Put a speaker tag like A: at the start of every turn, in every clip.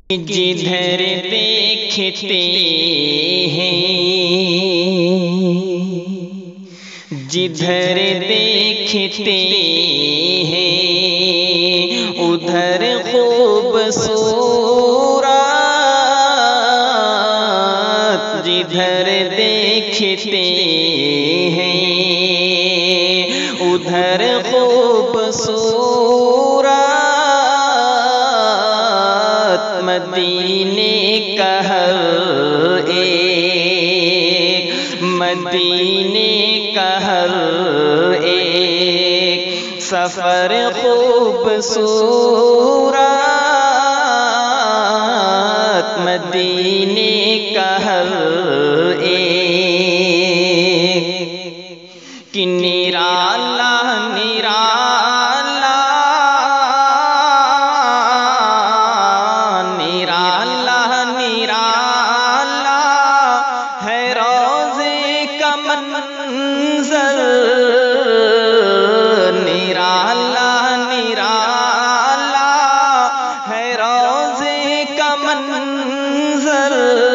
A: جدھر دیکھتے ہیں جدھر دیکھتے ہیں ادھر خوبصورت جدھر دیکھتے ہیں ادھر خوبصورت مدینے کا ہر ایک مدینے کا ہر ایک سفر خوبصورت مدینے کا ہر ایک کہ نرالا نرالا نرالا نرالا ہے روضے کا منظر نرالا نرالا ہے روضے کا منظر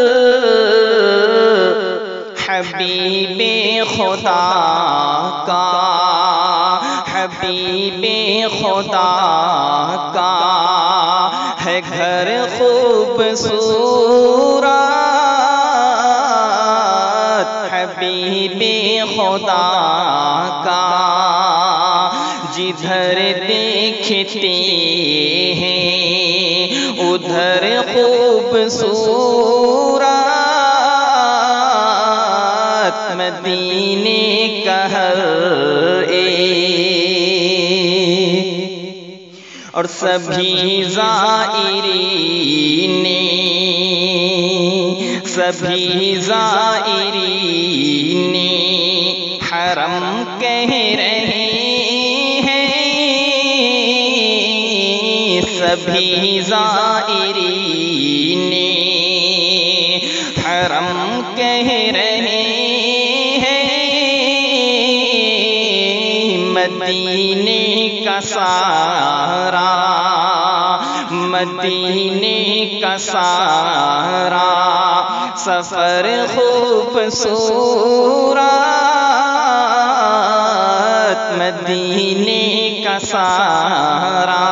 A: حبیب خدا کا حبیب خدا کا ہے گھر خوبصورت حبیب خدا کا جدھر دیکھتے ہیں ادھر خوبصورت مدینے کا ہر ایک اور سبھی زائرین حرم کہہ رہے ہیں سبھی زائرین حرم کہہ رہے ہیں مدینے کا سارا مدینے کا سارا سفر خوبصورت مدینے کا سارا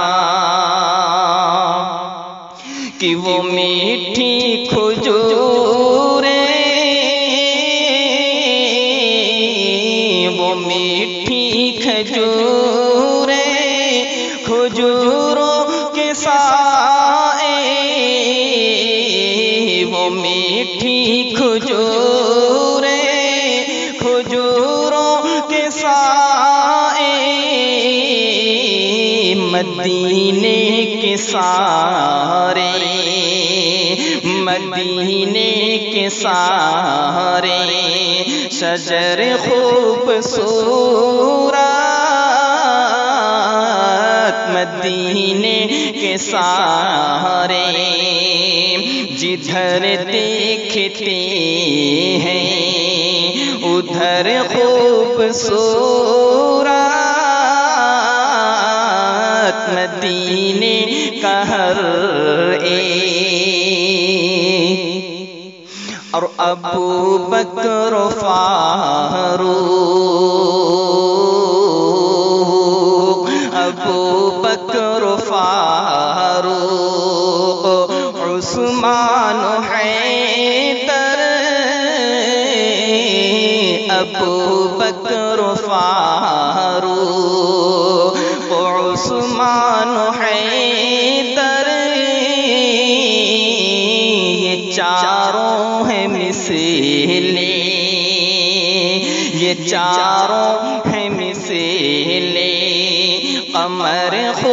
A: کہ وہ میٹھی کھجوریں وہ میٹھی کھجوریں کھجوروں کے سائے وہ میٹھی کھجوریں کھجوروں کے سائے مدینے کے سارے مدینے کے سارے شجر خوبصورت مدینے کے سارے جدھر دیکھتے ہیں ادھر خوبصورت مدینے کا ہر ایک اور ابو بکر فاروق ابو بکر فاروق عثمان حیدر ابو بکر فاروق عثمان حیدر یہ چاروں ہیں مثلیں یہ چاروں ہیں مثلیں قمر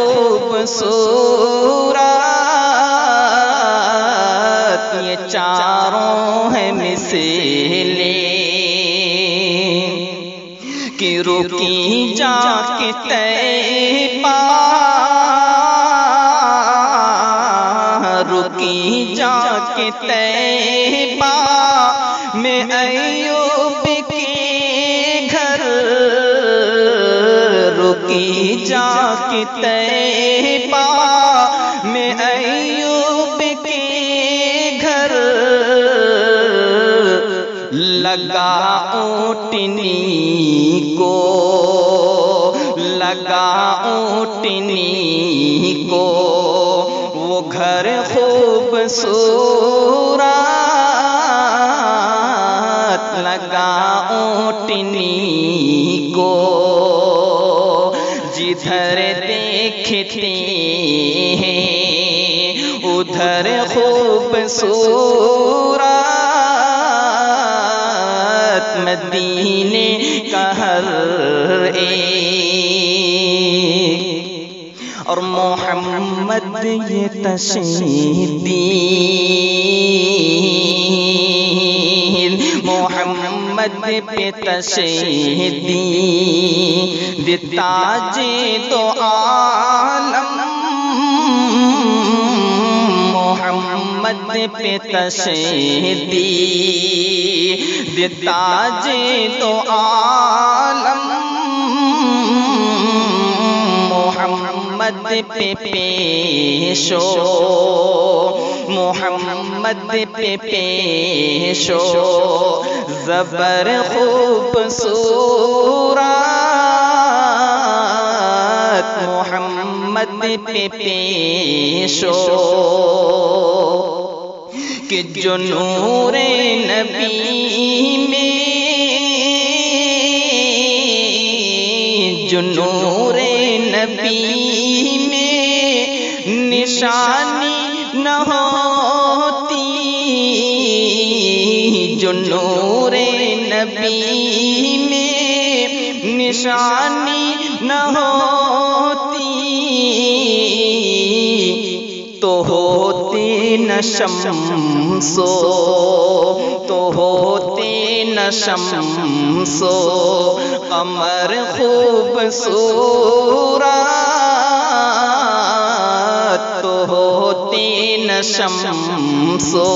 A: خوبصورت یہ چاروں ہیں مثلیں کہ رکی جا کے طیبہ رکی جا کے طیبہ میں ایوب کے گھر رکی جا کے طیبہ میں ایوب کے لگا اونٹنی کو، لگا اونٹنی کو وہ گھر خوبصورت، لگا اونٹنی کو جدھر دیکھتے ہیں ادھر خوبصورت، مدینے کا ہر ایک اور محمد یہ تشدید، محمد پہ تشدید تاج دو عالم، محمد پہ تشدید تاج دو عالم، محمد پہ پیشو، محمد پہ پیشو زبر خوبصورت، محمد پہ پیشو کہ جو نور نبی میں، جو نور نبی میں نشانی نہ ہوتی، جو نور نبی میں نشانی نہ ہوتی تو ہوتے نہ شمسو، تو ہوتے نہ شمسو قمر خوبصورت، تو ہوتے نہ شمسو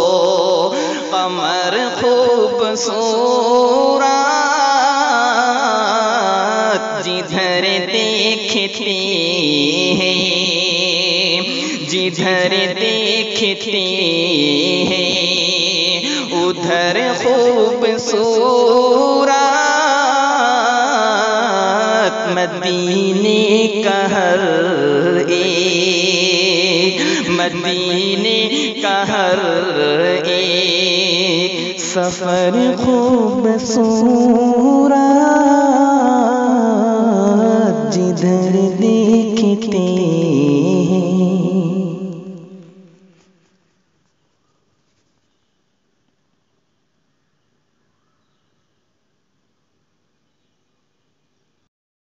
A: قمر خوبصورت، جدھر دیکھتے ہیں، جدھر دیکھتے ہیں ادھر خوبصورت، مدینے کا ہر ایک، مدینے کا ہر ایک سفر خوبصورت، جدھر دیکھتے